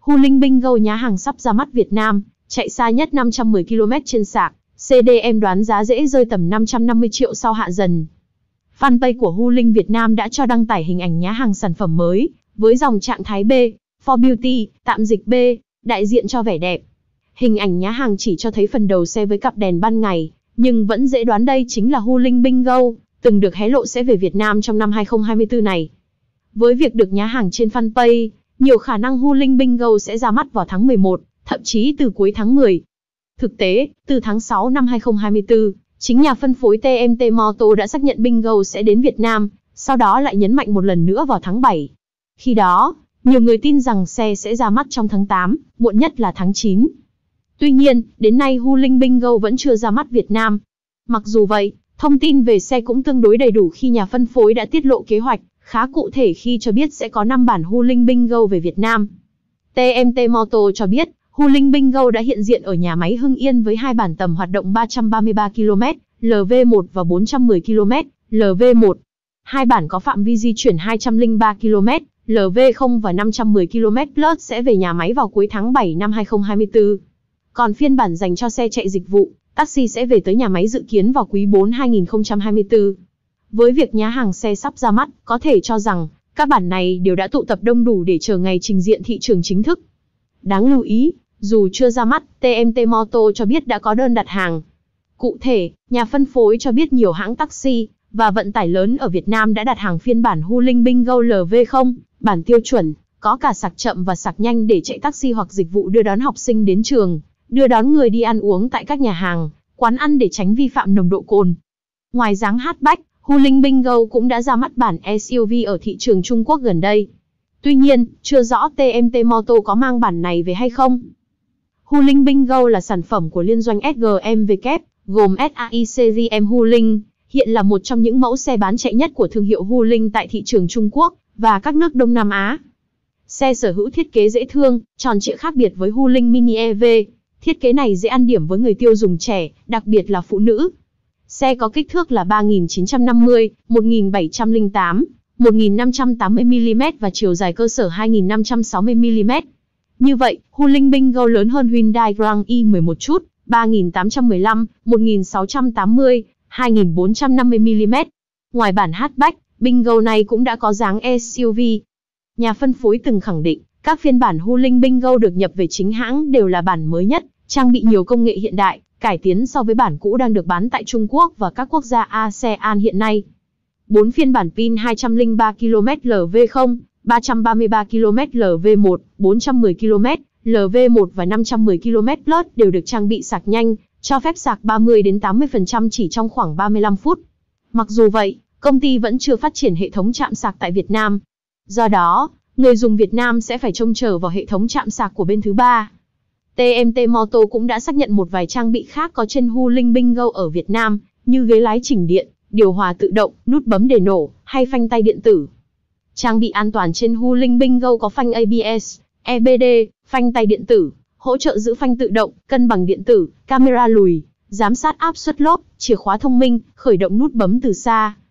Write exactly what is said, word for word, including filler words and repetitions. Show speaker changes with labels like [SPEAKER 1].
[SPEAKER 1] Huling Bingo nhá hàng sắp ra mắt Việt Nam, chạy xa nhất năm trăm mười ki lô mét trên sạc, xê đê em đoán giá dễ rơi tầm năm trăm năm mươi triệu sau hạ dần. Fanpage của Huling Việt Nam đã cho đăng tải hình ảnh nhá hàng sản phẩm mới, với dòng trạng thái B, For Beauty, tạm dịch B, đại diện cho vẻ đẹp. Hình ảnh nhá hàng chỉ cho thấy phần đầu xe với cặp đèn ban ngày, nhưng vẫn dễ đoán đây chính là Huling Bingo, từng được hé lộ sẽ về Việt Nam trong năm hai không hai tư này. Với việc được nhá hàng trên fanpage, nhiều khả năng Huling Bingo sẽ ra mắt vào tháng mười một, thậm chí từ cuối tháng mười. Thực tế, từ tháng sáu năm hai không hai tư, chính nhà phân phối tê em tê Motor đã xác nhận Bingo sẽ đến Việt Nam, sau đó lại nhấn mạnh một lần nữa vào tháng bảy. Khi đó, nhiều người tin rằng xe sẽ ra mắt trong tháng tám, muộn nhất là tháng chín. Tuy nhiên, đến nay Huling Bingo vẫn chưa ra mắt Việt Nam. Mặc dù vậy, thông tin về xe cũng tương đối đầy đủ khi nhà phân phối đã tiết lộ kế hoạch khá cụ thể khi cho biết sẽ có năm bản Huling Bingo về Việt Nam. tê em tê Motor cho biết, Huling Bingo đã hiện diện ở nhà máy Hưng Yên với hai bản tầm hoạt động ba trăm ba mươi ba ki lô mét, L V một và bốn trăm mười ki lô mét, L V một. Hai bản có phạm vi di chuyển hai trăm lẻ ba ki lô mét, L V không và năm trăm mười ki lô mét plus sẽ về nhà máy vào cuối tháng bảy năm hai không hai tư. Còn phiên bản dành cho xe chạy dịch vụ, taxi sẽ về tới nhà máy dự kiến vào quý bốn hai không hai tư. Với việc nhá hàng xe sắp ra mắt, có thể cho rằng, các bản này đều đã tụ tập đông đủ để chờ ngày trình diện thị trường chính thức. Đáng lưu ý, dù chưa ra mắt, tê em tê Motor cho biết đã có đơn đặt hàng. Cụ thể, nhà phân phối cho biết nhiều hãng taxi và vận tải lớn ở Việt Nam đã đặt hàng phiên bản Huling Bingo L V không, bản tiêu chuẩn, có cả sạc chậm và sạc nhanh để chạy taxi hoặc dịch vụ đưa đón học sinh đến trường, đưa đón người đi ăn uống tại các nhà hàng, quán ăn để tránh vi phạm nồng độ cồn. Ngoài dáng hatchback, Huling Bingo cũng đã ra mắt bản ét u vê ở thị trường Trung Quốc gần đây. Tuy nhiên, chưa rõ tê em tê Motor có mang bản này về hay không. Huling Bingo là sản phẩm của liên doanh ét giê em vê, gồm ét a i Series M Huling, hiện là một trong những mẫu xe bán chạy nhất của thương hiệu Huling tại thị trường Trung Quốc và các nước Đông Nam Á. Xe sở hữu thiết kế dễ thương, tròn trịa khác biệt với Huling Mini e vê. Thiết kế này dễ ăn điểm với người tiêu dùng trẻ, đặc biệt là phụ nữ. Xe có kích thước là ba nghìn chín trăm năm mươi, một nghìn bảy trăm lẻ tám, một nghìn năm trăm tám mươi mi li mét và chiều dài cơ sở hai nghìn năm trăm sáu mươi mi li mét. Như vậy, Huling Bingo lớn hơn Hyundai Grand i mười một chút, ba nghìn tám trăm mười lăm, một nghìn sáu trăm tám mươi, hai nghìn bốn trăm năm mươi mi li mét. Ngoài bản hatchback, Bingo này cũng đã có dáng ét u vê. Nhà phân phối từng khẳng định, các phiên bản Huling Bingo được nhập về chính hãng đều là bản mới nhất, trang bị nhiều công nghệ hiện đại, cải tiến so với bản cũ đang được bán tại Trung Quốc và các quốc gia a sê an hiện nay. Bốn phiên bản pin hai trăm lẻ ba ki lô mét L V không, ba trăm ba mươi ba ki lô mét L V một, bốn trăm mười ki lô mét L V một và năm trăm mười ki lô mét plus đều được trang bị sạc nhanh, cho phép sạc ba mươi đến tám mươi phần trăm chỉ trong khoảng ba mươi lăm phút. Mặc dù vậy, công ty vẫn chưa phát triển hệ thống trạm sạc tại Việt Nam. Do đó, người dùng Việt Nam sẽ phải trông chờ vào hệ thống trạm sạc của bên thứ ba. tê em tê Motor cũng đã xác nhận một vài trang bị khác có trên Huling Bingo ở Việt Nam, như ghế lái chỉnh điện, điều hòa tự động, nút bấm để nổ, hay phanh tay điện tử. Trang bị an toàn trên Huling Bingo có phanh a bê ét, e bê đê, phanh tay điện tử, hỗ trợ giữ phanh tự động, cân bằng điện tử, camera lùi, giám sát áp suất lốp, chìa khóa thông minh, khởi động nút bấm từ xa.